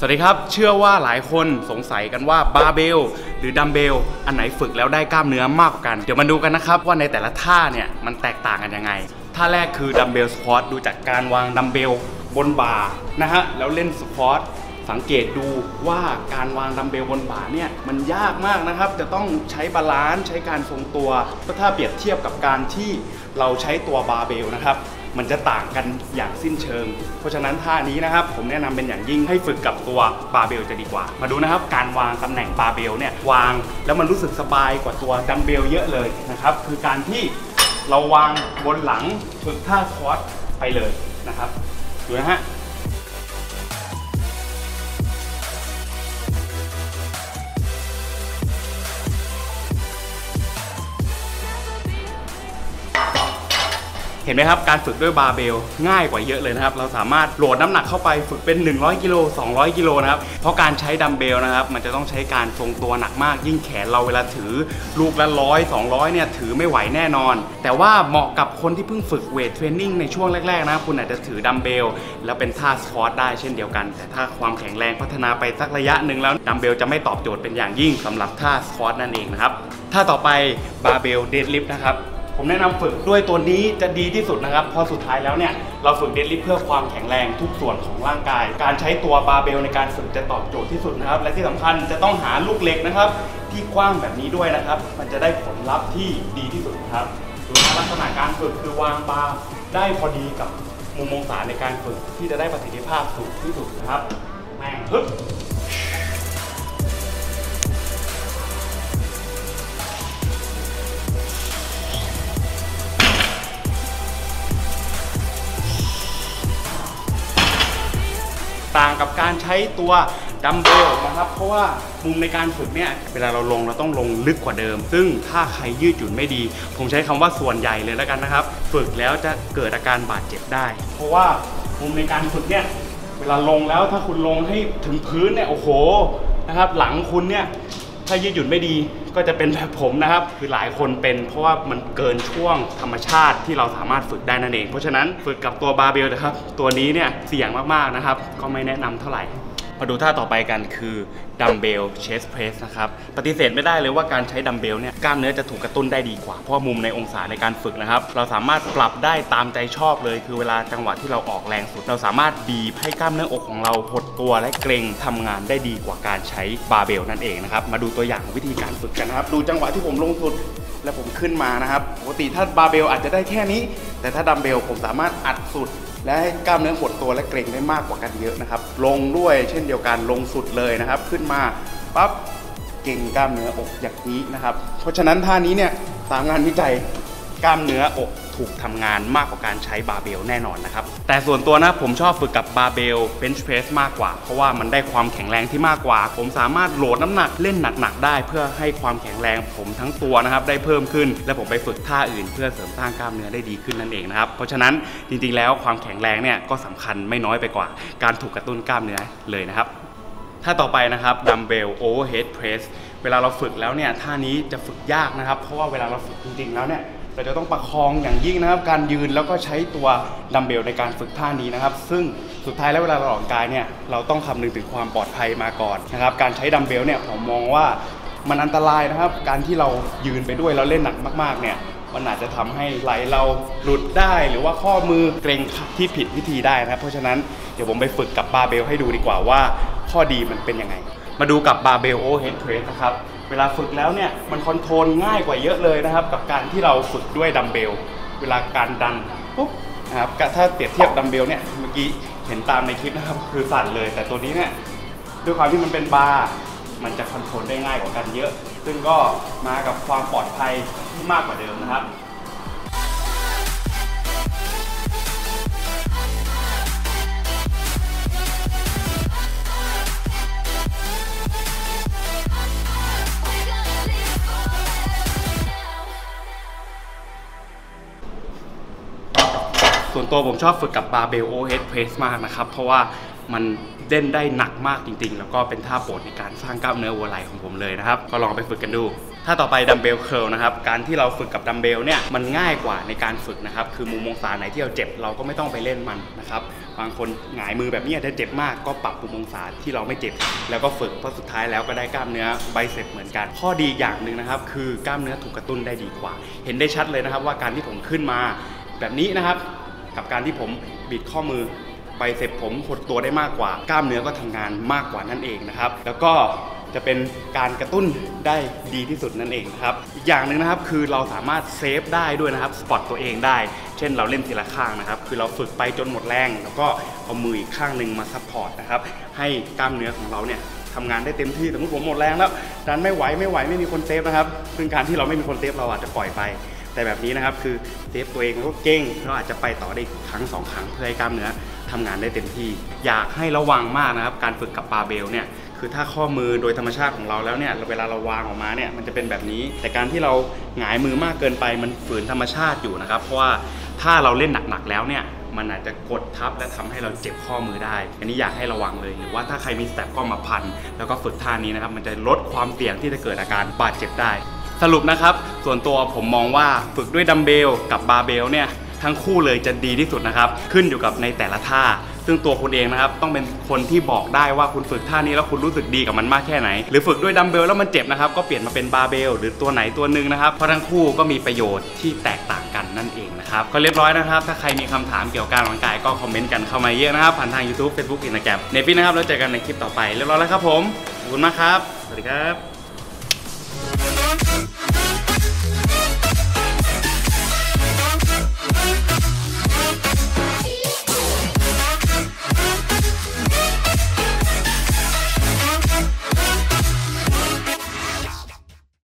สวัสดีครับเชื่อว่าหลายคนสงสัยกันว่าบาร์เบลหรือดัมเบลอันไหนฝึกแล้วได้กล้ามเนื้อมากกว่ากันเดี๋ยวมาดูกันนะครับว่าในแต่ละท่าเนี่ยมันแตกต่างกันยังไงท่าแรกคือดัมเบลสควอตดูจากการวางดัมเบลบนบ่านะฮะแล้วเล่นสควอตสังเกตดูว่าการวางดัมเบลบนบ่าเนี่ยมันยากมากนะครับจะต้องใช้บาลานซ์ใช้การทรงตัวถ้าเปรียบเทียบกับการที่เราใช้ตัวบาร์เบลนะครับมันจะต่างกันอย่างสิ้นเชิงเพราะฉะนั้นท่านี้นะครับผมแนะนำเป็นอย่างยิ่งให้ฝึกกับตัวบาร์เบลจะดีกว่ามาดูนะครับการวางตำแหน่งบาร์เบลเนี่ยวางแล้วมันรู้สึกสบายกว่าตัวดัมเบลเยอะเลยนะครับคือการที่เราวางบนหลังฝึกท่าสควอตไปเลยนะครับดูนะฮะเห็นไหมครับการฝึกด้วยบาร์เบลง่ายกว่าเยอะเลยนะครับเราสามารถโหลดน้ำหนักเข้าไปฝึกเป็น100กิโล200กิโลนะครับเพราะการใช้ดัมเบลนะครับมันจะต้องใช้การทรงตัวหนักมากยิ่งแขนเราเวลาถือลูกละ100 200เนี่ยถือไม่ไหวแน่นอนแต่ว่าเหมาะกับคนที่เพิ่งฝึกเวทเทรนนิ่งในช่วงแรกๆนะคุณอาจจะถือดัมเบลแล้วเป็นท่าสควอตได้เช่นเดียวกันแต่ถ้าความแข็งแรงพัฒนาไปสักระยะหนึ่งแล้วดัมเบลจะไม่ตอบโจทย์เป็นอย่างยิ่งสำหรับท่าสควอตนั่นเองนะครับท่าต่อไปบาร์เบลเดดลิฟต์นะครับผมแนะนำฝึกด้วยตัวนี้จะดีที่สุดนะครับเพราะสุดท้ายแล้วเนี่ยเราฝึกเดดลิฟต์เพื่อความแข็งแรงทุกส่วนของร่างกายการใช้ตัวบาร์เบลในการฝึกจะตอบโจทย์ที่สุดนะครับและที่สำคัญจะต้องหาลูกเหล็กนะครับที่กว้างแบบนี้ด้วยนะครับมันจะได้ผลลัพธ์ที่ดีที่สุดครับดูนะลักษณะการฝึกคือวางบาร์ได้พอดีกับมุมองศาในการฝึกที่จะได้ประสิทธิภาพสูงที่สุดนะครับแม่งฮึบต่างกับการใช้ตัวดัมเบลนะครับเพราะว่ามุมในการฝึกเนี่ยเวลาเราลงเราต้องลงลึกกว่าเดิมซึ่งถ้าใครยืดหยุ่นไม่ดีผมใช้คำว่าส่วนใหญ่เลยแล้วกันนะครับฝึกแล้วจะเกิดอาการบาดเจ็บได้เพราะว่ามุมในการฝึกเนี่ยเวลาลงแล้วถ้าคุณลงให้ถึงพื้นเนี่ยโอ้โหนะครับหลังคุณเนี่ยถ้ายืดหยุ่นไม่ดีก็จะเป็นแบบผมนะครับคือหลายคนเป็นเพราะว่ามันเกินช่วงธรรมชาติที่เราสามารถฝึกได้นั่นเองเพราะฉะนั้นฝึกกับตัวบาร์เบลนะครับตัวนี้เนี่ยเสี่ยงมากๆนะครับก็ไม่แนะนำเท่าไหร่มาดูท่าต่อไปกันคือดัมเบลเชสเพรสนะครับปฏิเสธไม่ได้เลยว่าการใช้ดัมเบลเนี่ยกล้ามเนื้อจะถูกกระตุ้นได้ดีกว่าเพราะมุมในองศาในการฝึกนะครับเราสามารถปรับได้ตามใจชอบเลยคือเวลาจังหวะที่เราออกแรงสุดเราสามารถบีบให้กล้ามเนื้ออกของเราหดตัวและเกร็งทำงานได้ดีกว่าการใช้บาร์เบลนั่นเองนะครับมาดูตัวอย่างวิธีการฝึกกันนะครับดูจังหวะที่ผมลงสุดและผมขึ้นมานะครับปกติถ้าบาร์เบลอาจจะได้แค่นี้แต่ถ้าดัมเบลผมสามารถอัดสุดและให้กล้ามเนื้อหดตัวและเกร็งได้มากกว่ากันเยอะนะครับลงด้วยเช่นเดียวกันลงสุดเลยนะครับขึ้นมาปั๊บเก่งกล้ามเนื้ออกอย่างนี้นะครับเพราะฉะนั้นท่านี้เนี่ยตามงานวิจัยกล้ามเนื้ออกถูกทำงานมากกว่าการใช้บาร์เบลแน่นอนนะครับแต่ส่วนตัวนะผมชอบฝึกกับบาร์เบลเบนช์เพรสมากกว่าเพราะว่ามันได้ความแข็งแรงที่มากกว่าผมสามารถโหลดน้ำหนักเล่นหนักๆได้เพื่อให้ความแข็งแรงผมทั้งตัวนะครับได้เพิ่มขึ้นและผมไปฝึกท่าอื่นเพื่อเสริมสร้างกล้ามเนื้อได้ดีขึ้นนั่นเองนะครับเพราะฉะนั้นจริงๆแล้วความแข็งแรงเนี่ยก็สำคัญไม่น้อยไปกว่าการถูกกระตุ้นกล้ามเนื้อเลยนะครับท่าต่อไปนะครับดัมเบลโอเวอร์เฮดเพรสเวลาเราฝึกแล้วเนี่ยท่านี้จะฝึกยากนะครับเพราะว่าเวลาเราฝึกจริงๆแล้วเนี่ยเราจะต้องประคองอย่างยิ่งนะครับการยืนแล้วก็ใช้ตัวดัมเบลในการฝึกท่านี้นะครับซึ่งสุดท้ายแล้วเวลาเราออกกำลังกายเนี่ยเราต้องคำนึงถึงความปลอดภัยมาก่อนนะครับการใช้ดัมเบลเนี่ยผมมองว่ามันอันตรายนะครับการที่เรายืนไปด้วยแล้วเล่นหนักมากๆเนี่ยมันอาจจะทำให้ไหล่เราหลุดได้หรือว่าข้อมือเกร็งที่ผิดวิธีได้นะครับเพราะฉะนั้นเดี๋ยวผมไปฝึกกับบาร์เบลให้ดูดีกว่าว่าข้อดีมันเป็นยังไงมาดูกับบาร์เบลโอเวอร์เฮดเพรสนะครับเวลาฝึกแล้วเนี่ยมันคอนโทรลง่ายกว่าเยอะเลยนะครับกับการที่เราฝึกด้วยดัมเบลเวลาการดันปุ๊บนะครับถ้าเปรียบเทียบดัมเบลเนี่ยเมื่อกี้เห็นตามในคลิปนะครับคือสั่นเลยแต่ตัวนี้เนี่ยด้วยความที่มันเป็นบาร์มันจะคอนโทรลได้ง่ายกว่ากันเยอะซึ่งก็มากับความปลอดภัยที่มากกว่าเดิมนะครับส่วนตัวผมชอบฝึกกับบาร์เบลโอเวอร์เฮดเพรสมากนะครับเพราะว่ามันเล่นได้หนักมากจริงๆแล้วก็เป็นท่าโปรดในการสร้างกล้ามเนื้อหัวไหล่ของผมเลยนะครับก็ลองไปฝึกกันดูถ้าต่อไปดัมเบลเคิร์ลนะครับการที่เราฝึกกับดัมเบลเนี่ยมันง่ายกว่าในการฝึกนะครับคือมุมองศาไหนที่เราเจ็บเราก็ไม่ต้องไปเล่นมันนะครับบางคนหงายมือแบบนี้อาจจะเจ็บมากก็ปรับมุมองศาที่เราไม่เจ็บแล้วก็ฝึกเพราะสุดท้ายแล้วก็ได้กล้ามเนื้อไบเซปเหมือนกันข้อดีอย่างหนึ่งนะครับคือกล้ามเนื้อถูกกระตุ้นได้ดีกว่าเห็นได้ชัดเลยนะครับว่าการที่ผมขึ้นมาแบบนี้นะครับกับการที่ผมบิดข้อมือไบเซปผมหดตัวได้มากกว่ากล้ามเนื้อก็ทำงานมากกว่านั่นเองนะครับแล้วก็จะเป็นการกระตุ้นได้ดีที่สุดนั่นเองครับอีกอย่างหนึ่งนะครับคือเราสามารถเซฟได้ด้วยนะครับสปอตตัวเองได้เช่นเราเล่นทีละข้างนะครับคือเราฝึกไปจนหมดแรงแล้วก็เอามืออีกข้างหนึ่งมาซัพพอร์ตนะครับให้กล้ามเนื้อของเราเนี่ยทำงานได้เต็มที่สมมติผมหมดแรงแล้วดันไม่ไหวไม่มีคนเซฟนะครับซึ่งการที่เราไม่มีคนเซฟเราอาจจะปล่อยไปแต่แบบนี้นะครับคือเซฟตัวเองแล้วก็เก่งเราอาจจะไปต่อได้ครั้ง2 ครั้งเพื่อให้กล้ามเนื้อทำงานได้เต็มที่อยากให้ระวังมากนะครับการฝึกกับบาร์เบลเนี่ยคือถ้าข้อมือโดยธรรมชาติของเราแล้วเนี่ยเวลาเราวางออกมาเนี่ยมันจะเป็นแบบนี้แต่การที่เราหงายมือมากเกินไปมันฝืนธรรมชาติอยู่นะครับเพราะว่าถ้าเราเล่นหนักๆแล้วเนี่ยมันอาจจะกดทับและทำให้เราเจ็บข้อมือได้อันนี้อยากให้ระวังเลยหรือว่าถ้าใครมีสแตปก็มาพันแล้วก็ฝึกท่านี้นะครับมันจะลดความเสี่ยงที่จะเกิดอาการบาดเจ็บได้สรุปนะครับส่วนตัวผมมองว่าฝึกด้วยดัมเบลกับบาร์เบลเนี่ยทั้งคู่เลยจะดีที่สุดนะครับขึ้นอยู่กับในแต่ละท่าซึ่งตัวคุณเองนะครับต้องเป็นคนที่บอกได้ว่าคุณฝึกท่านี้แล้วคุณรู้สึกดีกับมันมากแค่ไหนหรือฝึกด้วยดัมเบลแล้วมันเจ็บนะครับก็เปลี่ยนมาเป็นบาร์เบลหรือตัวไหนตัวหนึ่งนะครับเพราะทั้งคู่ก็มีประโยชน์ที่แตกต่างกันนั่นเองนะครับก็เรียบร้อยนะครับถ้าใครมีคำถามเกี่ยวกับการออกกำลังกายก็คอมเมนต์กันเข้ามาเยอะนะครับผ่านทาง YouTube Facebook Instagram ในปีนะครับแล้วเจอกันในคลิปต่อไปเรียบร้อยแล้วครับผมขอบคุณมากครับสวัสดีครับ